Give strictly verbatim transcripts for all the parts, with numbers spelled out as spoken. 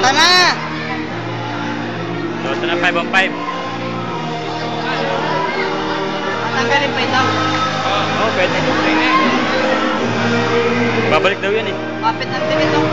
Nota na! Nota na, five on five. Tanggalin pa ito? Oo, oh, pwede. Pwede na eh. Babalik daw yan eh. Kapit ng din ito.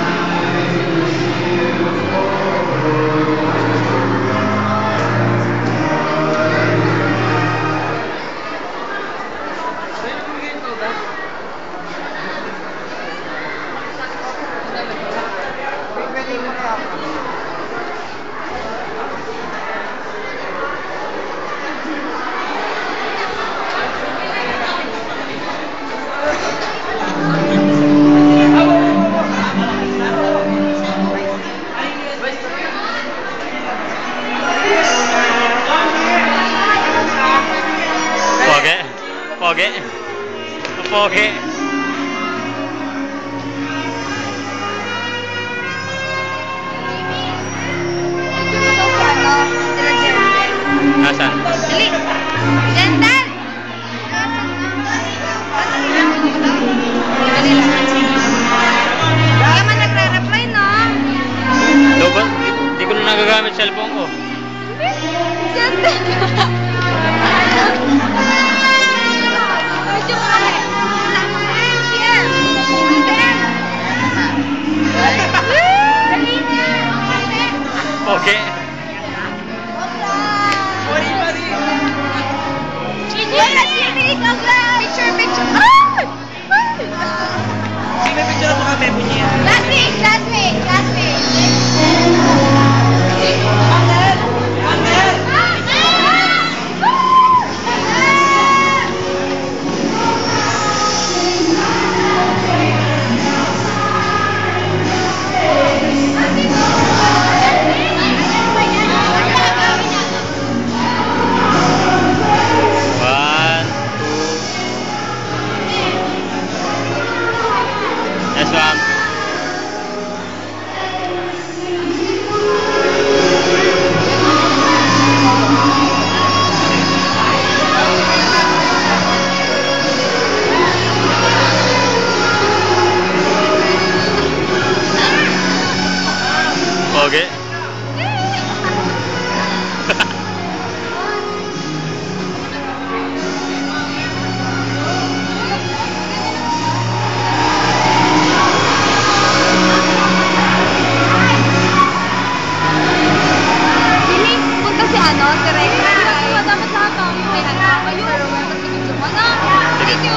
Pogi. Pogi. Nasaan? Dali. Gentle. Dali lang. Kaya man nagre-reply, no? Ito ba? Hindi ko na nagagamit cellphone ko. Gentle. Okay. Picture, picture. Ah! Sige, may picture mo kami po niya. Last week, last week, last week. Okay. Dili, punta si ano, si Rex. Dapat sa ato, may ano, ayun. Pero wala kasi picture mo, no? Thank you.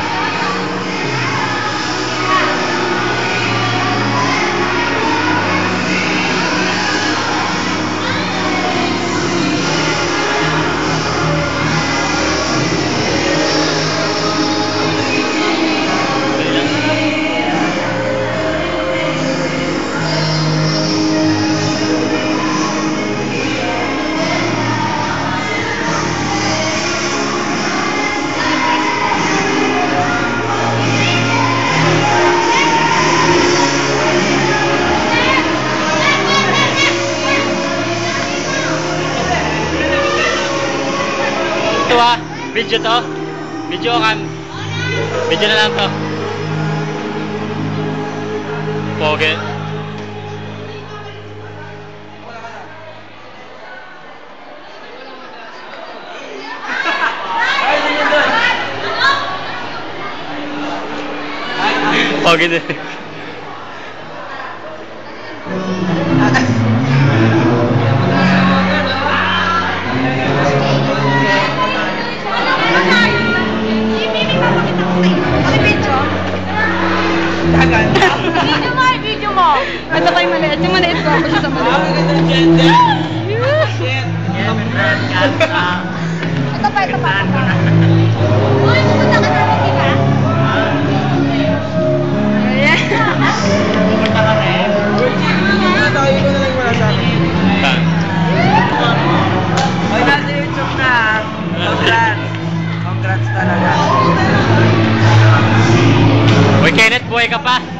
Ito ah, video to. Video kan. Video na lang to. Pogi. Pogi din. Video mo, video mo. Ito kayo maliit. Yung maliit ko. Ako siya sa maliit. Ito pa, ito pa. Uy, pumunta ka namin, di ba? Ayan. Pumunta ka rin. Tayo ko na lang wala sa akin. Ay, nasa YouTube na. Congrats. Congrats talaga. Uy, Kenneth, buhay ka pa?